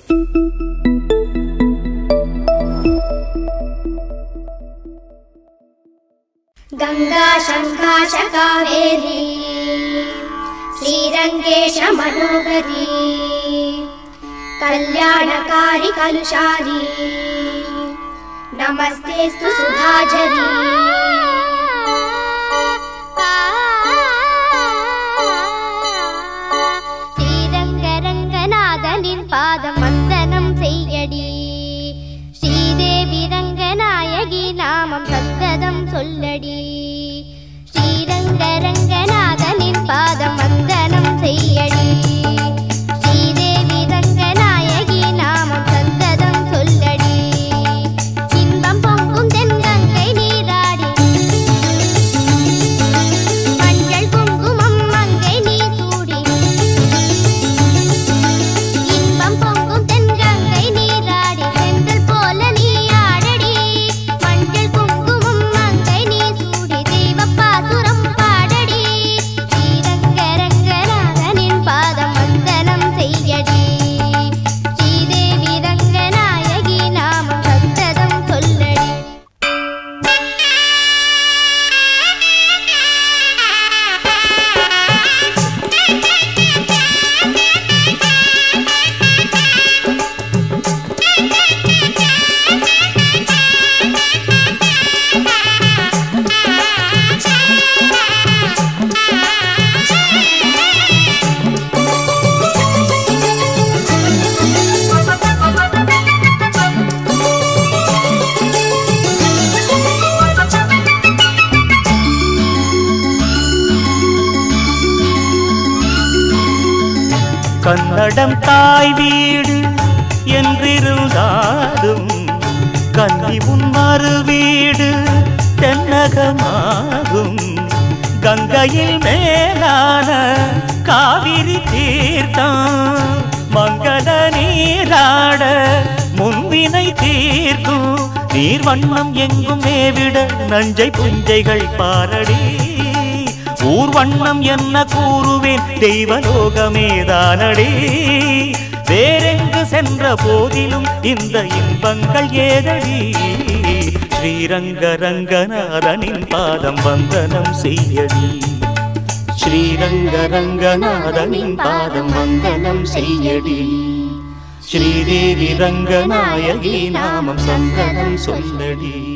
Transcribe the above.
गंगा शंकाश कावेरी श्रीरंगेश मनोहरी कल्याणकारी कलुषारी नमस्तेस्तु सुधाझरी श्रीरंगरंगनाथनिन पादम वंदनम सेय्यडी श्रीदेवी रंगनायकी नामम सन्तदम सोल्लडी श्रीरंगरंगनाथनिन पादम वंदनम सेय्यडी श्रीदेवी रंगनायकी नामम सन्तदम सोल्लडी इन्बम पोंगुम तेन्गंगै नीराडी मञ्जल कुंकुमम मंगै नी सूडी इन्बम पोंगुम तेन्गंगै नीराडी तेंगल पोल नी आडडी मञ्जल कुंकुमम मंगै नी सूडी देवपासुरम पाडडी श्रीरंगरंगनाथनिन पादम वंदनम सेय्यडी श्रीदेवी रंगनायकी नामम सन्तदम सोल्लडी கன்னடம் தாய் வீடு என்றிருந்தாலும் கன்னி உன் மறு வீடு தென்னகமாகும் கங்கையில் மேலான காவிரி தீர்த்தம் மங்கள நீராட முன்வினை தீர்க்கும் நீர் வண்ணம் எங்கும் மேவிட நஞ்சை புஞ்சைகள் பாரடி ஊர் வண்ணம் என்ன கூறுவேன் தெய்வலோகமேதானடி வேறெங்கு சென்ற போதிலும் இந்த இன்பங்கள் ஏதடி ஸ்ரீரங்கரங்கநாதனின் பாதம் வந்தனம் செய்யடி ஸ்ரீரங்கரங்கநாதனின் பாதம் வந்தனம் செய்யடி ஸ்ரீதேவி ரங்கநாயகி நாமம் சந்தனம் சொல்லடி